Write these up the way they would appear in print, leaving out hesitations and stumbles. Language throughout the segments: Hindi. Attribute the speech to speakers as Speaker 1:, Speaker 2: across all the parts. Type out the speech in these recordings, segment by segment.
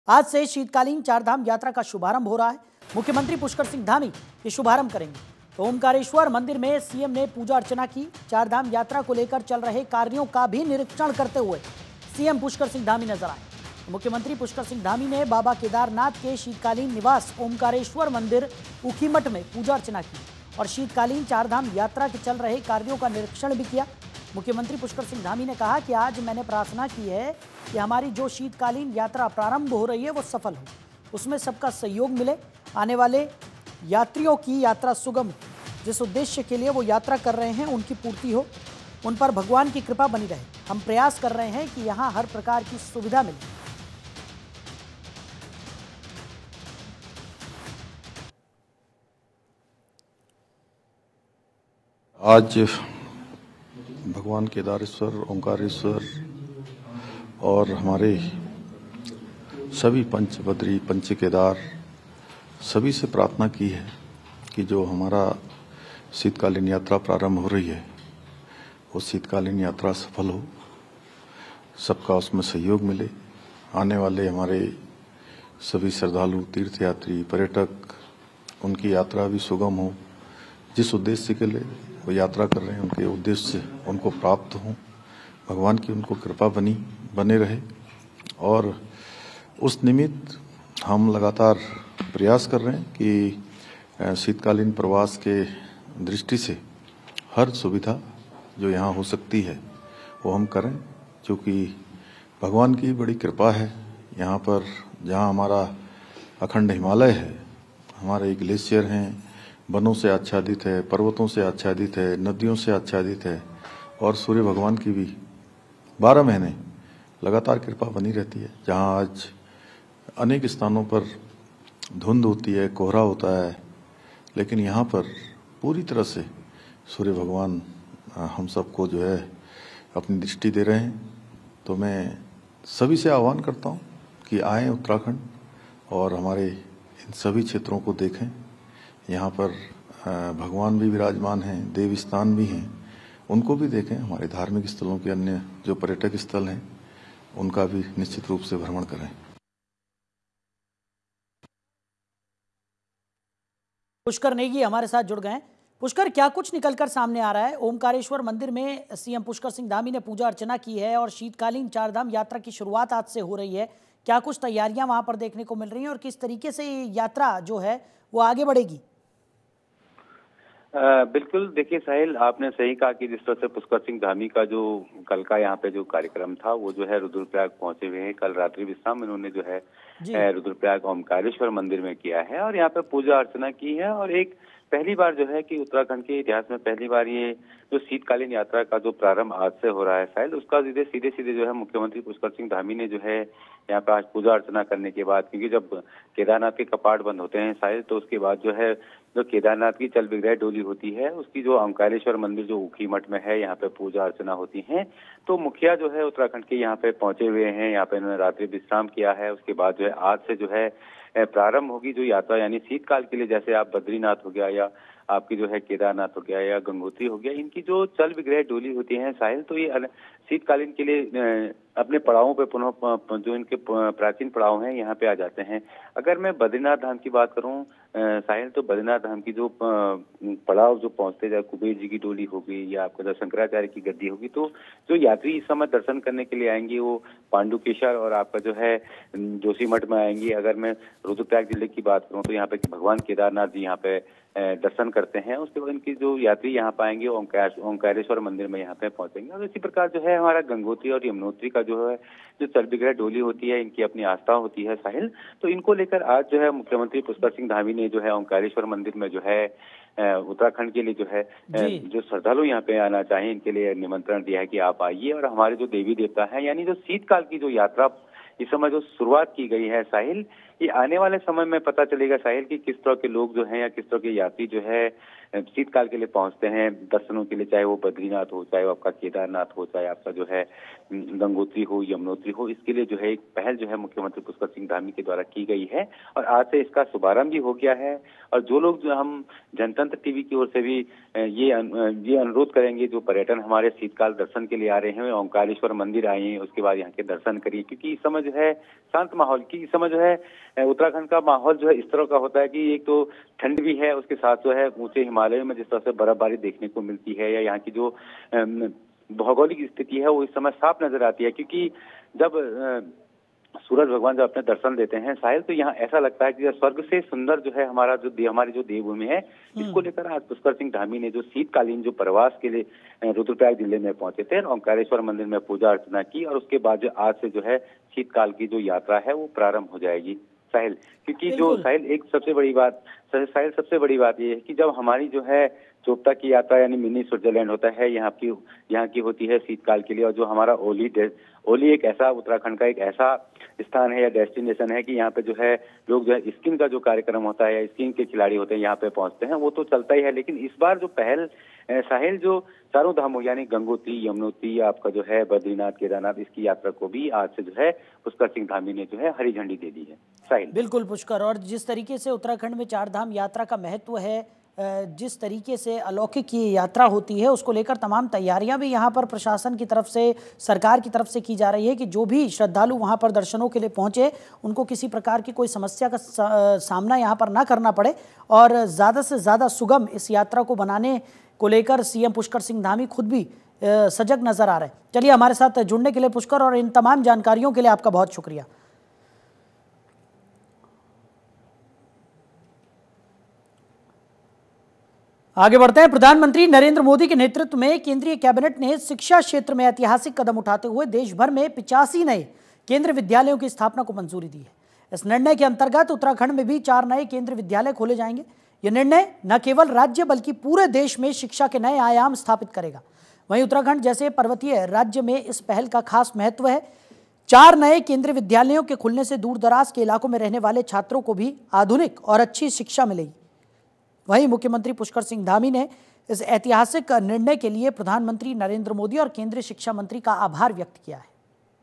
Speaker 1: आज से शीतकालीन चारधाम यात्रा का शुभारंभ हो रहा है। मुख्यमंत्री पुष्कर सिंह धामी ये शुभारंभ करेंगे। तो ओमकारेश्वर मंदिर में सीएम ने पूजा अर्चना की। चारधाम यात्रा को लेकर चल रहे कार्यों का भी निरीक्षण करते हुए सीएम पुष्कर सिंह धामी नजर आए। मुख्यमंत्री पुष्कर सिंह धामी ने बाबा केदारनाथ के शीतकालीन निवास ओमकारेश्वर मंदिर ऊखीमठ में पूजा अर्चना की और शीतकालीन चारधाम यात्रा के चल रहे कार्यों का निरीक्षण भी किया। मुख्यमंत्री पुष्कर सिंह धामी ने कहा कि आज मैंने प्रार्थना की है कि हमारी जो शीतकालीन यात्रा प्रारंभ हो रही है वो सफल हो, उसमें सबका सहयोग मिले, आने वाले यात्रियों की यात्रा सुगम हो, जिस उद्देश्य के लिए वो यात्रा कर रहे हैं उनकी पूर्ति हो, उन पर भगवान की कृपा बनी रहे। हम प्रयास कर रहे हैं कि यहाँ हर प्रकार की सुविधा मिले।
Speaker 2: आज भगवान केदारेश्वर, ओंकारेश्वर और हमारे सभी पंच बद्री, पंच केदार सभी से प्रार्थना की है कि जो हमारा शीतकालीन यात्रा प्रारंभ हो रही है वो शीतकालीन यात्रा सफल हो, सबका उसमें सहयोग मिले, आने वाले हमारे सभी श्रद्धालु, तीर्थयात्री, पर्यटक उनकी यात्रा भी सुगम हो, जिस उद्देश्य के लिए वो यात्रा कर रहे हैं उनके उद्देश्य उनको प्राप्त हों, भगवान की उनको कृपा बने रहे। और उस निमित्त हम लगातार प्रयास कर रहे हैं कि शीतकालीन प्रवास के दृष्टि से हर सुविधा जो यहाँ हो सकती है वो हम करें, क्योंकि भगवान की बड़ी कृपा है। यहाँ पर जहाँ हमारा अखंड हिमालय है, हमारे ग्लेशियर हैं, वनों से आच्छादित है, पर्वतों से आच्छादित है, नदियों से आच्छादित है और सूर्य भगवान की भी 12 महीने लगातार कृपा बनी रहती है। जहाँ आज अनेक स्थानों पर धुंध होती है, कोहरा होता है, लेकिन यहाँ पर पूरी तरह से सूर्य भगवान हम सबको जो है अपनी दृष्टि दे रहे हैं। तो मैं सभी से आह्वान करता हूँ कि आएँ उत्तराखंड और हमारे इन सभी क्षेत्रों को देखें। यहाँ पर भगवान भी विराजमान हैं, देव स्थान भी हैं, उनको भी देखें। हमारे धार्मिक स्थलों के अन्य जो पर्यटक स्थल हैं उनका भी निश्चित रूप से भ्रमण करें।
Speaker 1: पुष्कर नेगी हमारे साथ जुड़ गए। पुष्कर, क्या कुछ निकलकर सामने आ रहा है? ओमकारेश्वर मंदिर में सीएम पुष्कर सिंह धामी ने पूजा अर्चना की है और शीतकालीन चारधाम यात्रा की शुरुआत आज से हो रही है। क्या कुछ तैयारियां वहां पर देखने को मिल रही हैं और किस तरीके से ये यात्रा जो है वो आगे बढ़ेगी?
Speaker 3: बिल्कुल, देखिए साहिल, आपने सही कहा कि जिस तरह से पुष्कर सिंह धामी का जो कल का यहाँ पे जो कार्यक्रम था वो जो है रुद्रप्रयाग पहुंचे हुए हैं। कल रात्रि विश्राम इन्होंने जो है रुद्रप्रयाग ओमकारेश्वर मंदिर में किया है और यहाँ पे पूजा अर्चना की है। और एक पहली बार जो है कि उत्तराखंड के इतिहास में पहली बार ये जो शीतकालीन यात्रा का जो प्रारंभ आज से हो रहा है साहिल, उसका सीधे सीधे जो है मुख्यमंत्री पुष्कर सिंह धामी ने जो है यहाँ पे आज पूजा अर्चना करने के बाद, क्योंकि जब केदारनाथ के कपाट बंद होते हैं साहिल तो उसके बाद जो है जो केदारनाथ की चल विग्रह डोली होती है उसकी जो ओंकारेश्वर मंदिर जो ऊखीमठ में है यहाँ पे पूजा अर्चना होती है। तो मुखिया जो है उत्तराखंड के यहाँ पे पहुंचे हुए हैं, यहाँ पे इन्होंने रात्रि विश्राम किया है। उसके बाद जो है आज से जो है प्रारंभ होगी जो यात्रा, यानी शीतकाल के लिए जैसे आप बद्रीनाथ हो गया या आपकी जो है केदारनाथ हो गया या गंगोत्री हो गया, इनकी जो चल विग्रह डोली होती है साहिल, तो ये शीतकालीन के लिए अपने पड़ावों पे पुनः जो इनके प्राचीन पड़ाव हैं यहाँ पे आ जाते हैं। अगर मैं बद्रीनाथ धाम की बात करूं साहिल, तो बद्रीनाथ धाम की जो पड़ाव जो पहुंचते जाए, कुबेर जी की डोली होगी या आपका जो शंकराचार्य की गद्दी होगी, तो जो यात्री इस समय दर्शन करने के लिए आएंगे वो पांडुकेश्वर और आपका जो है जोशीमठ में आएंगे। अगर मैं रुद्रप्रयाग जिले की बात करूं तो यहाँ पे भगवान केदारनाथ जी यहाँ पे दर्शन करते हैं। उसके बाद इनकी जो यात्री यहाँ पाएंगे ओंकारेश्वर मंदिर में यहाँ पे पहुंचेंगे। और इसी प्रकार जो है हमारा गंगोत्री और यमुनोत्री का जो है जो चल विग्रह डोली होती है, इनकी अपनी आस्था होती है साहिल। तो इनको लेकर आज जो है मुख्यमंत्री पुष्कर सिंह धामी ने जो है ओंकारेश्वर मंदिर में जो है उत्तराखंड के लिए जो है जो श्रद्धालु यहाँ पे आना चाहें इनके लिए निमंत्रण दिया है कि आप आइए और हमारे जो देवी देवता हैं, यानी जो शीतकाल की जो यात्रा इस समय जो शुरुआत की गई है साहिल, ये आने वाले समय में पता चलेगा साहिल कि किस तरह के लोग जो हैं या किस तरह के यात्री जो है शीतकाल के लिए पहुंचते हैं दर्शनों के लिए, चाहे वो बद्रीनाथ हो, चाहे वो आपका केदारनाथ हो, चाहे आपका जो है गंगोत्री हो, यमुनोत्री हो। इसके लिए जो है एक पहल जो है मुख्यमंत्री पुष्कर सिंह धामी के द्वारा की गई है और आज से इसका शुभारंभ भी हो गया है। और जो लोग जो हम जनतंत्र टीवी की ओर से भी ये अनुरोध करेंगे, जो पर्यटन हमारे शीतकाल दर्शन के लिए आ रहे हैं ओंकारेश्वर मंदिर आए, उसके बाद यहाँ के दर्शन करिए, क्योंकि इस समय जो जो है शांत माहौल की। इस समय जो है उत्तराखंड का माहौल जो है इस तरह का होता है कि एक तो ठंड भी है, उसके साथ जो है ऊंचे हिमालयों में जिस तरह से बर्फबारी देखने को मिलती है, या यहाँ की जो भौगोलिक स्थिति है वो इस समय साफ नजर आती है। क्योंकि जब सूरज भगवान जब अपने दर्शन देते हैं साहिल, तो यहाँ ऐसा लगता है कि स्वर्ग से सुंदर जो है हमारी जो देवभूमि है, इसको लेकर आज पुष्कर सिंह धामी ने जो शीतकालीन जो प्रवास के लिए रुद्रप्रयाग जिले में पहुंचे थे, ओंकारेश्वर मंदिर में पूजा अर्चना की, और उसके बाद जो आज से जो है शीतकाल की जो यात्रा है वो प्रारंभ हो जाएगी साहिल। क्योंकि जो साहिल एक सबसे बड़ी बात ये है कि जब हमारी जो है चोपता की यात्रा यानी मिनी स्विट्जरलैंड होता है, यहाँ की होती है शीतकाल के लिए, और जो हमारा ओली एक ऐसा उत्तराखंड का एक ऐसा स्थान है या डेस्टिनेशन है कि यहाँ पे जो है लोग जो है स्कीइंग का जो कार्यक्रम होता है या स्कीइंग के खिलाड़ी होते हैं यहाँ पे पहुंचते हैं, वो तो चलता ही है। लेकिन इस बार जो पहल साहिल जो चारों धामों यानी गंगोत्री, यमुनोत्री, आपका जो है बद्रीनाथ, केदारनाथ, इसकी यात्रा को भी आज से जो है पुष्कर सिंह धामी ने जो है हरी झंडी दे दी है साहिल।
Speaker 1: बिल्कुल पुष्कर, और जिस तरीके से उत्तराखंड में चार धाम यात्रा का महत्व है, जिस तरीके से अलौकिक ये यात्रा होती है, उसको लेकर तमाम तैयारियां भी यहाँ पर प्रशासन की तरफ से, सरकार की तरफ से की जा रही है कि जो भी श्रद्धालु वहाँ पर दर्शनों के लिए पहुँचे उनको किसी प्रकार की कोई समस्या का सामना यहाँ पर ना करना पड़े, और ज़्यादा से ज़्यादा सुगम इस यात्रा को बनाने को लेकर सीएम पुष्कर सिंह धामी खुद भी सजग नजर आ रहे हैं। चलिए, हमारे साथ जुड़ने के लिए पुष्कर, और इन तमाम जानकारियों के लिए आपका बहुत शुक्रिया। आगे बढ़ते हैं। प्रधानमंत्री नरेंद्र मोदी के नेतृत्व में केंद्रीय कैबिनेट ने शिक्षा क्षेत्र में ऐतिहासिक कदम उठाते हुए देश भर में 85 नए केंद्रीय विद्यालयों की स्थापना को मंजूरी दी है। इस निर्णय के अंतर्गत उत्तराखंड में भी 4 नए केंद्रीय विद्यालय खोले जाएंगे। यह निर्णय न केवल राज्य बल्कि पूरे देश में शिक्षा के नए आयाम स्थापित करेगा। वहीं उत्तराखंड जैसे पर्वतीय राज्य में इस पहल का खास महत्व है। 4 नए केंद्रीय विद्यालयों के खुलने से दूर दराज के इलाकों में रहने वाले छात्रों को भी आधुनिक और अच्छी शिक्षा मिलेगी। वहीं मुख्यमंत्री पुष्कर सिंह धामी ने इस ऐतिहासिक निर्णय के लिए प्रधानमंत्री नरेंद्र मोदी और केंद्रीय शिक्षा मंत्री का आभार व्यक्त किया है।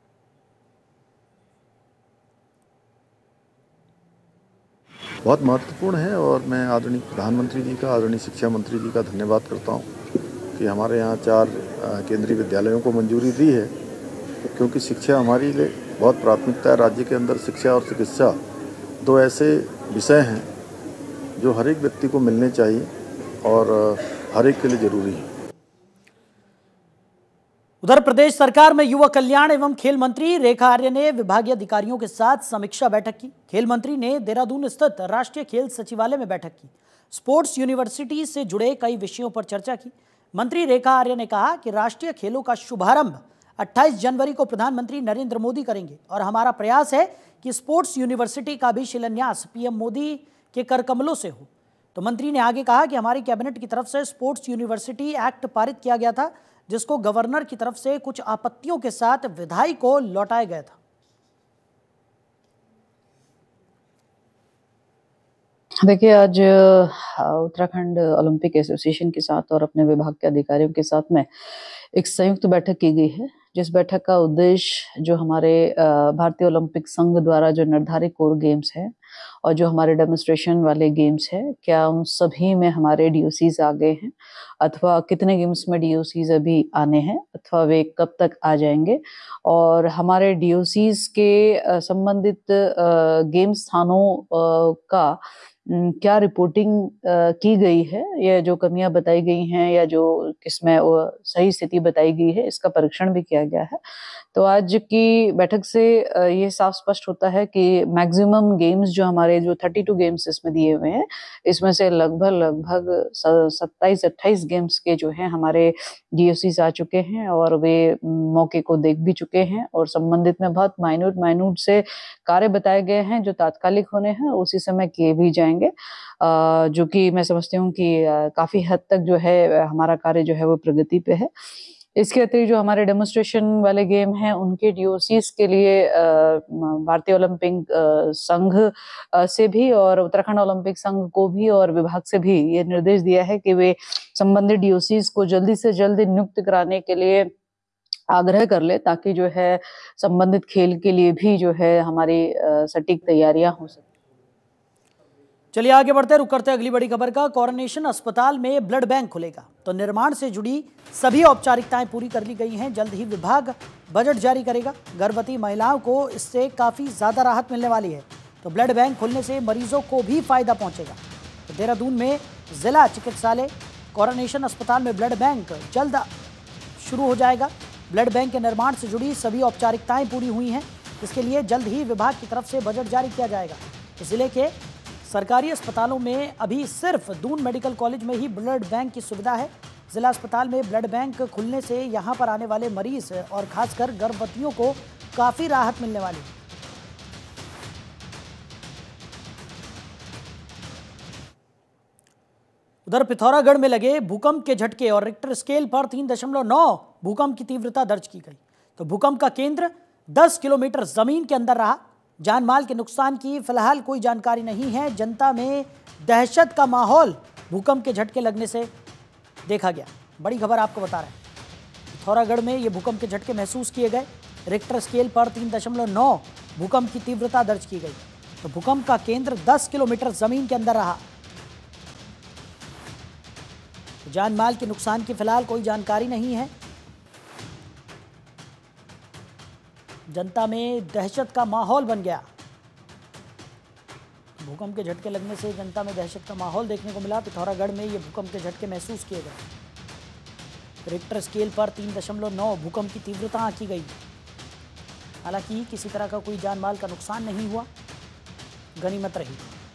Speaker 2: बहुत महत्वपूर्ण है, और मैं आदरणीय प्रधानमंत्री जी का, आदरणीय शिक्षा मंत्री जी का धन्यवाद करता हूं कि हमारे यहाँ 4 केंद्रीय विद्यालयों को मंजूरी दी है, क्योंकि शिक्षा हमारे लिए बहुत प्राथमिकता है। राज्य के अंदर शिक्षा और चिकित्सा 2 ऐसे विषय हैं जो हर एक व्यक्ति को मिलने चाहिए और हर एक के लिए जरूरी है।
Speaker 1: उधर प्रदेश सरकार में युवा कल्याण एवं खेल मंत्री रेखा आर्य ने विभागीय अधिकारियों के साथ समीक्षा बैठक की। खेल मंत्री ने देहरादून स्थित राष्ट्रीय खेल सचिवालय में बैठक की। स्पोर्ट्स यूनिवर्सिटी से जुड़े कई विषयों पर चर्चा की। मंत्री रेखा आर्य ने कहा कि राष्ट्रीय खेलों का शुभारंभ 28 जनवरी को प्रधानमंत्री नरेंद्र मोदी करेंगे, और हमारा प्रयास है कि स्पोर्ट्स यूनिवर्सिटी का भी शिलान्यास पीएम मोदी के कर कमलों से हो। तो मंत्री ने आगे कहा कि हमारी कैबिनेट की तरफ से स्पोर्ट्स यूनिवर्सिटी एक्ट पारित किया गया था, जिसको गवर्नर की तरफ से कुछ आपत्तियों के साथ विधायी को लौटाया गया था।
Speaker 4: देखिए, आज उत्तराखंड ओलंपिक एसोसिएशन के साथ और अपने विभाग के अधिकारियों के साथ में एक संयुक्त बैठक की गई है, जिस बैठक का उद्देश्य जो हमारे भारतीय ओलंपिक संघ द्वारा जो निर्धारित कोर गेम्स है और जो हमारे डेमोन्स्ट्रेशन वाले गेम्स है, क्या उन सभी में हमारे डीओसीज आ गए हैं, अथवा कितने गेम्स में डीओसीज अभी आने हैं, अथवा वे कब तक आ जाएंगे, और हमारे डीओसीज के संबंधित गेम स्थानों का क्या रिपोर्टिंग की गई है, या जो कमियां बताई गई हैं या जो इसमें सही स्थिति बताई गई है, इसका परीक्षण भी किया गया है। तो आज की बैठक से ये साफ स्पष्ट होता है कि मैक्सिमम गेम्स जो हमारे जो 32 गेम्स इसमें दिए हुए हैं, इसमें से लगभग 27-28 गेम्स के जो हैं हमारे डीओसीज आ चुके हैं, और वे मौके को देख भी चुके हैं, और संबंधित में बहुत माइन्यूट से कार्य बताए गए हैं जो तात्कालिक होने हैं, उसी समय किए भी जाएंगे, जो कि मैं समझती हूँ कि काफी हद तक जो है हमारा कार्य जो है वो प्रगति पे है। इसके अतिरिक्त जो हमारे डेमोन्स्ट्रेशन वाले गेम हैं, उनके डीओसीज के लिए भारतीय ओलंपिक संघ से भी और उत्तराखंड ओलंपिक संघ को भी और विभाग से भी ये निर्देश दिया है कि वे संबंधित डीओसीज को जल्दी से जल्दी नियुक्त कराने के लिए आग्रह कर ले, ताकि जो है संबंधित खेल के लिए भी जो है हमारी सटीक तैयारियां हो सके।
Speaker 1: चलिए आगे बढ़ते रुक करते अगली बड़ी खबर का। कोरोनेशन अस्पताल में ब्लड बैंक खुलेगा तो निर्माण से जुड़ी सभी औपचारिकताएं पूरी कर ली गई हैं। जल्द ही विभाग बजट जारी करेगा। गर्भवती महिलाओं को इससे काफ़ी ज़्यादा राहत मिलने वाली है। तो ब्लड बैंक खुलने से मरीजों को भी फायदा पहुंचेगा। तो देहरादून में जिला चिकित्सालय कोरोनेशन अस्पताल में ब्लड बैंक जल्द शुरू हो जाएगा। ब्लड बैंक के निर्माण से जुड़ी सभी औपचारिकताएं पूरी हुई हैं। इसके लिए जल्द ही विभाग की तरफ से बजट जारी किया जाएगा। तो जिले के सरकारी अस्पतालों में अभी सिर्फ दून मेडिकल कॉलेज में ही ब्लड बैंक की सुविधा है। जिला अस्पताल में ब्लड बैंक खुलने से यहां पर आने वाले मरीज और खासकर गर्भवतियों को काफ़ी राहत मिलने वाली है। उधर पिथौरागढ़ में लगे भूकंप के झटके और रिक्टर स्केल पर 3.9 भूकंप की तीव्रता दर्ज की गई। तो भूकंप का केंद्र 10 किलोमीटर जमीन के अंदर रहा। जान माल के नुकसान की फिलहाल कोई जानकारी नहीं है। जनता में दहशत का माहौल भूकंप के झटके लगने से देखा गया। बड़ी खबर आपको बता रहे हैं, पिथौरागढ़ में ये भूकंप के झटके महसूस किए गए। रिक्टर स्केल पर 3.9 भूकंप की तीव्रता दर्ज की गई। तो भूकंप का केंद्र 10 किलोमीटर जमीन के अंदर रहा। जान माल के नुकसान की फिलहाल कोई जानकारी नहीं है। जनता में दहशत का माहौल बन गया। भूकंप के झटके लगने से जनता में दहशत का माहौल देखने को मिला। पिथौरागढ़ में ये भूकंप के झटके महसूस किए गए। रिक्टर स्केल पर 3.9 भूकंप की तीव्रता आंकी गई। हालांकि किसी तरह का कोई जान माल का नुकसान नहीं हुआ, गनीमत रही।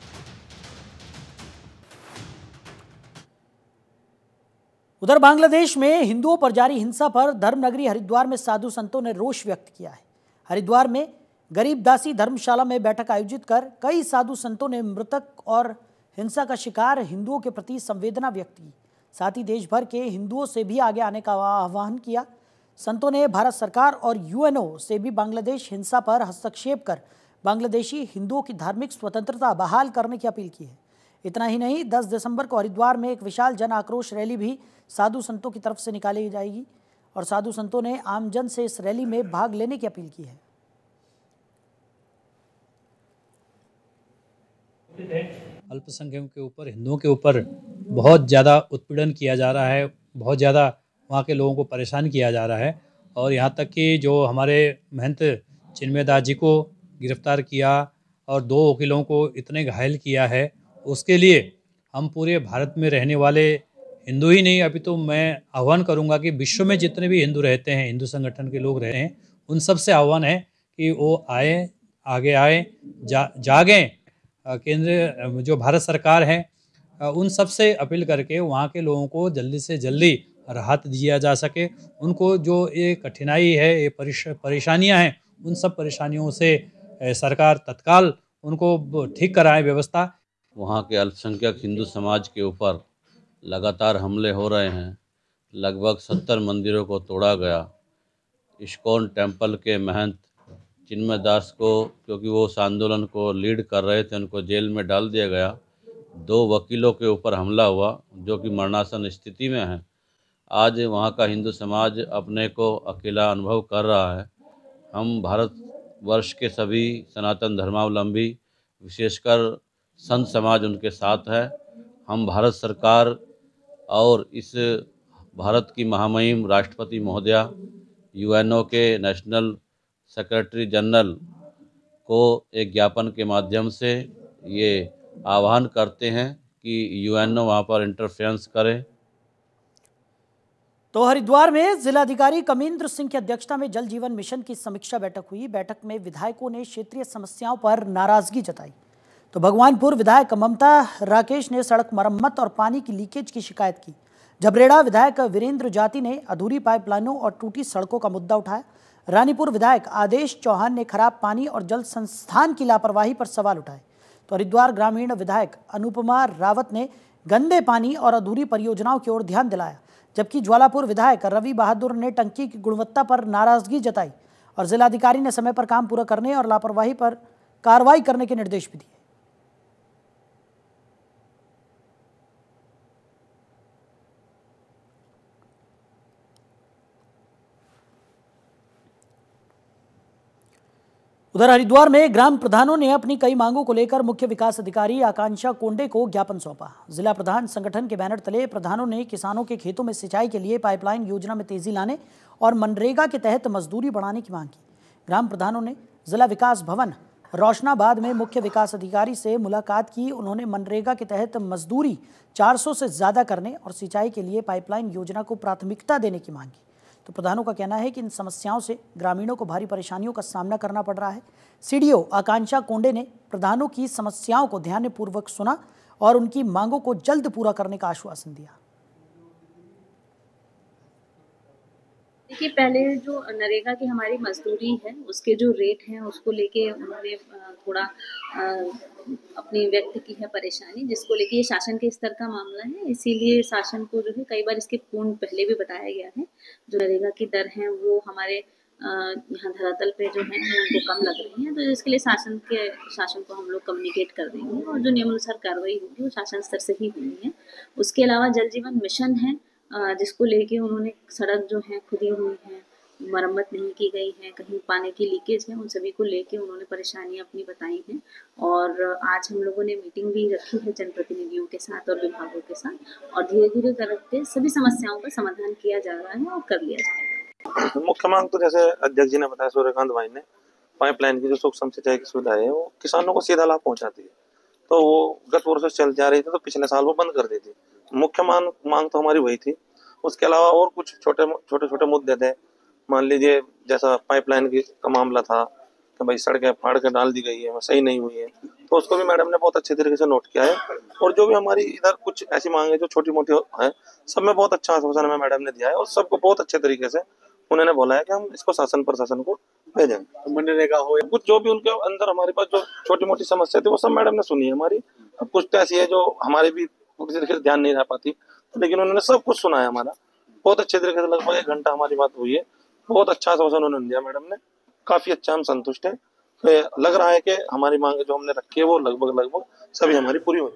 Speaker 1: उधर बांग्लादेश में हिंदुओं पर जारी हिंसा पर धर्मनगरी हरिद्वार में साधु संतों ने रोष व्यक्त किया है। हरिद्वार में गरीबदासी धर्मशाला में बैठक आयोजित कर कई साधु संतों ने मृतक और हिंसा का शिकार हिंदुओं के प्रति संवेदना व्यक्त की। साथ ही देश भर के हिंदुओं से भी आगे आने का आह्वान किया। संतों ने भारत सरकार और यूएनओ से भी बांग्लादेश हिंसा पर हस्तक्षेप कर बांग्लादेशी हिंदुओं की धार्मिक स्वतंत्रता बहाल करने की अपील की है। इतना ही नहीं, 10 दिसंबर को हरिद्वार में एक विशाल जन आक्रोश रैली भी साधु संतों की तरफ से निकाली जाएगी और साधु संतों ने आमजन से इस रैली में भाग लेने की अपील की है।
Speaker 5: अल्पसंख्यकों के ऊपर, हिंदुओं के ऊपर बहुत ज़्यादा उत्पीड़न किया जा रहा है, बहुत ज़्यादा वहाँ के लोगों को परेशान किया जा रहा है। और यहाँ तक कि जो हमारे महंत चिन्मय दास जी को गिरफ्तार किया और 2 वकीलों को इतने घायल किया है, उसके लिए हम पूरे भारत में रहने वाले हिंदू ही नहीं, अभी तो मैं आह्वान करूंगा कि विश्व में जितने भी हिंदू रहते हैं, हिंदू संगठन के लोग रहते हैं, उन सब से आह्वान है कि वो आए, आगे आए, जागें। केंद्र जो भारत सरकार है उन सब से अपील करके वहाँ के लोगों को जल्दी से जल्दी राहत दिया जा सके। उनको जो ये कठिनाई है, ये परेशानियाँ हैं, उन सब परेशानियों से सरकार तत्काल उनको ठीक कराए व्यवस्था।
Speaker 6: वहाँ के अल्पसंख्यक हिंदू समाज के ऊपर लगातार हमले हो रहे हैं। लगभग 70 मंदिरों को तोड़ा गया। इस्कॉन टेम्पल के महंत चिन्मय दास को, क्योंकि वो उस आंदोलन को लीड कर रहे थे, उनको जेल में डाल दिया गया। 2 वकीलों के ऊपर हमला हुआ जो कि मरणासन स्थिति में है। आज वहाँ का हिंदू समाज अपने को अकेला अनुभव कर रहा है। हम भारतवर्ष के सभी सनातन धर्मावलंबी, विशेषकर संत समाज उनके साथ है। हम भारत सरकार और इस भारत की महामहिम राष्ट्रपति महोदया, यूएनओ के नेशनल सेक्रेटरी जनरल को एक ज्ञापन के माध्यम से ये आह्वान करते हैं कि यूएनओ वहाँ पर इंटरफेरेंस करे।
Speaker 1: तो हरिद्वार में जिलाधिकारी कमेंद्र सिंह की अध्यक्षता में जल जीवन मिशन की समीक्षा बैठक हुई। बैठक में विधायकों ने क्षेत्रीय समस्याओं पर नाराजगी जताई। तो भगवानपुर विधायक ममता राकेश ने सड़क मरम्मत और पानी की लीकेज की शिकायत की। जबरेड़ा विधायक वीरेंद्र जाति ने अधूरी पाइपलाइनों और टूटी सड़कों का मुद्दा उठाया। रानीपुर विधायक आदेश चौहान ने खराब पानी और जल संस्थान की लापरवाही पर सवाल उठाए। तो हरिद्वार ग्रामीण विधायक अनुपमा रावत ने गंदे पानी और अधूरी परियोजनाओं की ओर ध्यान दिलाया। जबकि ज्वालापुर विधायक रवि बहादुर ने टंकी की गुणवत्ता पर नाराजगी जताई और जिलाधिकारी ने समय पर काम पूरा करने और लापरवाही पर कार्रवाई करने के निर्देश भी दिए। उधर उधर हरिद्वार में ग्राम प्रधानों ने अपनी कई मांगों को लेकर मुख्य विकास अधिकारी आकांक्षा कोंडे को ज्ञापन सौंपा। जिला प्रधान संगठन के बैनर तले प्रधानों ने किसानों के खेतों में सिंचाई के लिए पाइपलाइन योजना में तेजी लाने और मनरेगा के तहत मजदूरी बढ़ाने की मांग की। ग्राम प्रधानों ने जिला विकास भवन रोशनाबाद में मुख्य विकास अधिकारी से मुलाकात की। उन्होंने मनरेगा के तहत मजदूरी 400 से ज्यादा करने और सिंचाई के लिए पाइपलाइन योजना को प्राथमिकता देने की मांग की। तो प्रधानों का कहना है कि इन समस्याओं से ग्रामीणों को भारी परेशानियों का सामना करना पड़ रहा है। सीडीओ आकांक्षा कोंडे ने प्रधानों की समस्याओं को ध्यानपूर्वक सुना और उनकी मांगों को जल्द पूरा करने का आश्वासन दिया।
Speaker 7: देखिए, पहले जो नरेगा की हमारी मजदूरी है उसके जो रेट हैं उसको लेके उन्होंने थोड़ा अपनी व्यक्त की है परेशानी, जिसको लेके ये शासन के स्तर का मामला है। इसीलिए शासन को जो है कई बार इसके पूर्ण पहले भी बताया गया है। जो नरेगा की दर है वो हमारे यहाँ धरातल पे जो है उनको कम लग रही है, तो इसके लिए शासन को हम लोग कम्युनिकेट कर देंगे और जो नियमानुसार कार्रवाई होगी वो शासन स्तर से ही होनी है। उसके अलावा जल जीवन मिशन है जिसको लेके उन्होंने सड़क जो है खुदी हुई है, मरम्मत नहीं की गई है, कहीं पानी की लीकेज है, उन सभी को लेके उन्होंने परेशानियां अपनी बताई हैं। और आज हम लोगों ने मीटिंग भी रखी है जनप्रतिनिधियों के साथ और विभागों के साथ, और धीरे धीरे करके सभी समस्याओं का समाधान किया जा रहा है और कर लिया जाएगा।
Speaker 8: मुख्य मांग तो जैसे अध्यक्ष जी ने बताया, सूर्यकांत भाई ने, पाइपलाइन की जो सूक्ष्म सिंचाई की सुविधा है वो किसानों को सीधा लाभ पहुंचाती है, तो वो गत वर्ष चल जा रही थी, तो पिछले साल वो बंद कर दी थी। मुख्य मांग तो हमारी वही थी। उसके अलावा और कुछ छोटे छोटे मुद्दे थे। मान लीजिए जैसा पाइपलाइन का मामला था कि भाई सड़कें फाड़ के डाल दी गई है, सही नहीं हुई है, तो उसको भी मैडम ने बहुत अच्छे तरीके से नोट किया है। और जो भी हमारी इधर कुछ ऐसी मांग है जो छोटी मोटी है, सब में बहुत अच्छा आश्वासन हमें मैडम ने दिया है और सबको बहुत अच्छे तरीके से उन्होंने बोला है कि हम इसको शासन प्रशासन को भेजेंगे। मनरेगा हो या कुछ जो भी उनके अंदर हमारे पास जो छोटी मोटी समस्या थी वो सब मैडम ने सुनी है हमारी। अब कुछ तो ऐसी है जो हमारे भी किसी तरीके से ध्यान नहीं रह पाती, लेकिन उन्होंने सब कुछ सुना है हमारा बहुत अच्छे तरीके से। लगभग 1 घंटा हमारी बात हुई है, बहुत अच्छा आश्वासन उन्होंने दिया मैडम ने, काफी अच्छा, हम संतुष्ट है। लग रहा है कि हमारी मांग जो हमने रखी है वो लगभग सभी हमारी पूरी हुई।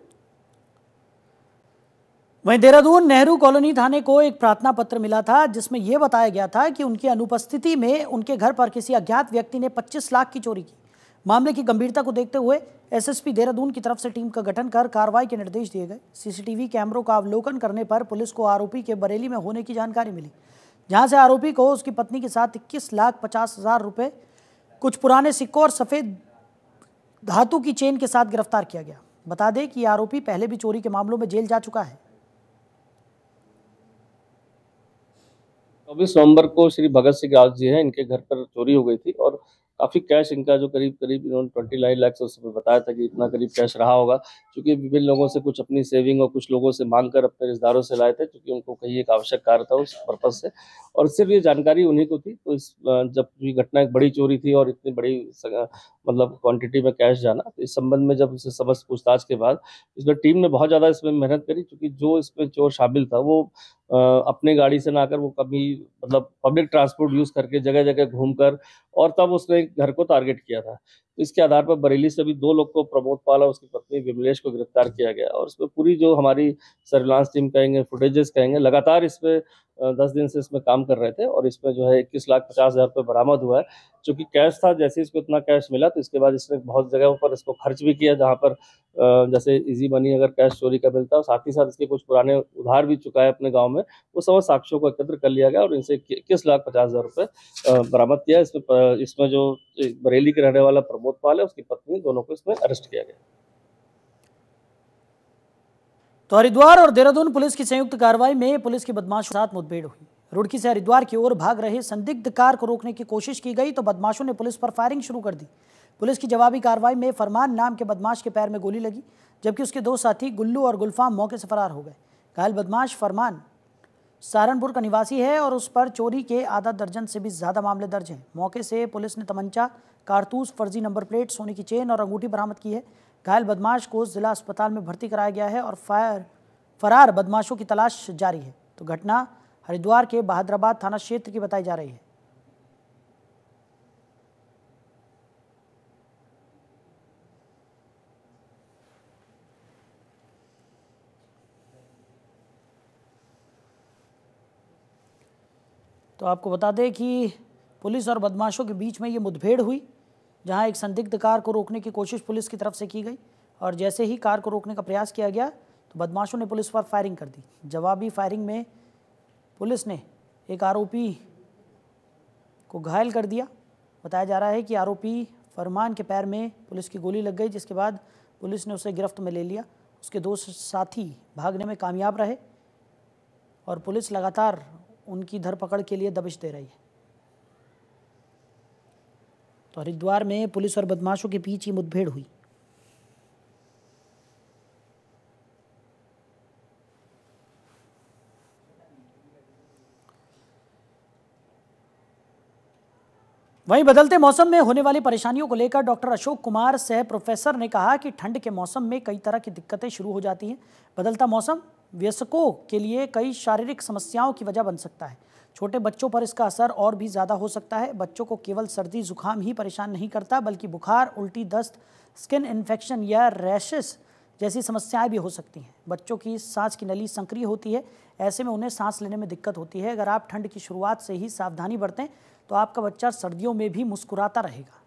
Speaker 1: वहीं देहरादून नेहरू कॉलोनी थाने को एक प्रार्थना पत्र मिला था जिसमें यह बताया गया था कि उनकी अनुपस्थिति में उनके घर पर किसी अज्ञात व्यक्ति ने 25 लाख की चोरी की। मामले की गंभीरता को देखते हुए एसएसपी देहरादून की तरफ से टीम का गठन कर कार्रवाई के निर्देश दिए गए। सीसीटीवी कैमरों का अवलोकन करने पर पुलिस को आरोपी के बरेली में होने की जानकारी मिली, जहां से आरोपी को उसकी पत्नी के साथ 21,50,000 रुपये, कुछ पुराने सिक्कों और सफेद धातु की चेन के साथ गिरफ्तार किया गया। बता दें कि आरोपी पहले भी चोरी के मामलों में जेल जा चुका है।
Speaker 9: 24 नवंबर को श्री भगत सिंह राज जी हैं, इनके घर पर चोरी हो गई थी और काफ़ी कैश इनका जो करीब इन्होंने 29 लाख से उसमें बताया था कि इतना करीब कैश रहा होगा, क्योंकि विभिन्न लोगों से कुछ अपनी सेविंग और कुछ लोगों से मांग कर अपने रिश्तेदारों से लाए थे, क्योंकि उनको कहीं एक आवश्यक कार्य था उस पर्पज से, और सिर्फ ये जानकारी उन्हीं को थी। तो इस जब ये घटना एक बड़ी चोरी थी और इतनी बड़ी मतलब क्वांटिटी में कैश जाना, तो इस संबंध में जब उसे समस्त पूछताछ के बाद इसमें टीम ने बहुत ज़्यादा इसमें मेहनत करी, क्योंकि जो इसमें चोर शामिल था वो अपने गाड़ी से ना आकर वो कभी मतलब पब्लिक ट्रांसपोर्ट यूज़ करके जगह जगह घूमकर, और तब उसने घर को टारगेट किया था। तो इसके आधार पर बरेली से भी 2 लोग को, प्रमोद पाल और उसकी पत्नी विमलेश को गिरफ्तार किया गया, और इसमें पूरी जो हमारी सर्विलांस टीम कहेंगे, फुटेजेस कहेंगे, लगातार इसमें 10 दिन से इसमें काम कर रहे थे, और इसमें जो है 21,50,000 रुपये बरामद हुआ है। चूँकि कैश था, जैसे इसको इतना कैश मिला तो इसके बाद इसने बहुत जगहों पर इसको खर्च भी किया, जहाँ पर जैसे इजी मनी अगर कैश चोरी का मिलता है, साथ ही साथ इसके कुछ पुराने उधार भी चुका है अपने गाँव में, वो सब साक्ष्यों को एकत्र कर लिया गया और इनसे 21,50,000 रुपये बरामद किया। इसमें जो बरेली के रहने वाला प्रमोद पाल है, उसकी पत्नी, दोनों को इसमें अरेस्ट किया गया।
Speaker 1: तो हरिद्वार और देहरादून पुलिस की संयुक्त कार्रवाई में पुलिस की बदमाशों के साथ मुठभेड़ हुई। रुड़की से हरिद्वार की ओर भाग रहे संदिग्ध कार को रोकने की कोशिश की गई तो बदमाशों ने पुलिस पर फायरिंग शुरू कर दी। पुलिस की जवाबी कार्रवाई में फरमान नाम के बदमाश के पैर में गोली लगी, जबकि उसके 2 साथी गुल्लू और गुलफाम मौके से फरार हो गए। घायल बदमाश फरमान सहारनपुर का निवासी है और उस पर चोरी के आधा दर्जन से भी ज्यादा मामले दर्ज हैं। मौके से पुलिस ने तमंचा, कारतूस, फर्जी नंबर प्लेट, सोने की चेन और अंगूठी बरामद की है। घायल बदमाश को जिला अस्पताल में भर्ती कराया गया है और फरार बदमाशों की तलाश जारी है। तो घटना हरिद्वार के बहादुराबाद थाना क्षेत्र की बताई जा रही है। तो आपको बता दें कि पुलिस और बदमाशों के बीच में ये मुठभेड़ हुई, जहां एक संदिग्ध कार को रोकने की कोशिश पुलिस की तरफ से की गई और जैसे ही कार को रोकने का प्रयास किया गया तो बदमाशों ने पुलिस पर फायरिंग कर दी। जवाबी फायरिंग में पुलिस ने एक आरोपी को घायल कर दिया। बताया जा रहा है कि आरोपी फरमान के पैर में पुलिस की गोली लग गई, जिसके बाद पुलिस ने उसे गिरफ्त में ले लिया। उसके दो साथी भागने में कामयाब रहे और पुलिस लगातार उनकी धरपकड़ के लिए दबिश दे रही है। तो हरिद्वार में पुलिस और बदमाशों के बीच ही मुठभेड़ हुई। वहीं बदलते मौसम में होने वाली परेशानियों को लेकर डॉक्टर अशोक कुमार सह प्रोफेसर ने कहा कि ठंड के मौसम में कई तरह की दिक्कतें शुरू हो जाती हैं। बदलता मौसम वयस्कों के लिए कई शारीरिक समस्याओं की वजह बन सकता है। छोटे बच्चों पर इसका असर और भी ज़्यादा हो सकता है। बच्चों को केवल सर्दी जुकाम ही परेशान नहीं करता, बल्कि बुखार, उल्टी, दस्त, स्किन इन्फेक्शन या रैशेस जैसी समस्याएं भी हो सकती हैं। बच्चों की सांस की नली संक्रिय होती है, ऐसे में उन्हें सांस लेने में दिक्कत होती है। अगर आप ठंड की शुरुआत से ही सावधानी बरतें तो आपका बच्चा सर्दियों में भी मुस्कुराता रहेगा।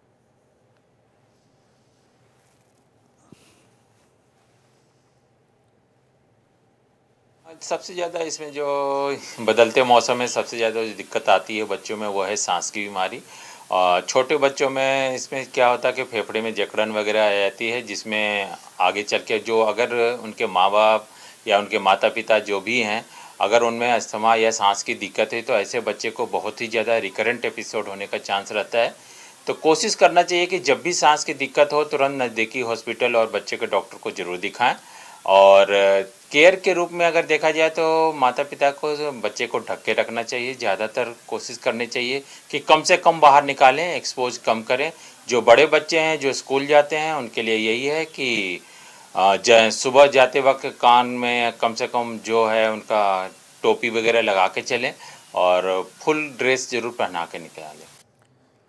Speaker 10: सबसे ज़्यादा इसमें जो बदलते मौसम में सबसे ज़्यादा जो दिक्कत आती है बच्चों में वो है सांस की बीमारी। और छोटे बच्चों में इसमें क्या होता है कि फेफड़े में जकड़न वगैरह आ जाती है, जिसमें आगे चल के जो अगर उनके माँ बाप या उनके माता पिता जो भी हैं अगर उनमें अस्थमा या सांस की दिक्कत है तो ऐसे बच्चे को बहुत ही ज़्यादा रिकरेंट एपिसोड होने का चांस रहता है। तो कोशिश करना चाहिए कि जब भी सांस की दिक्कत हो तुरंत नज़दीकी हॉस्पिटल और बच्चे के डॉक्टर को ज़रूर दिखाएं। और केयर के रूप में अगर देखा जाए तो माता पिता को बच्चे को ढक के रखना चाहिए। ज़्यादातर कोशिश करनी चाहिए कि कम से कम बाहर निकालें, एक्सपोज कम करें। जो बड़े बच्चे हैं जो स्कूल जाते हैं उनके लिए यही है कि सुबह जाते वक्त कान में कम से कम जो है उनका टोपी वगैरह लगा के चलें और फुल ड्रेस ज़रूर पहना के निकालें।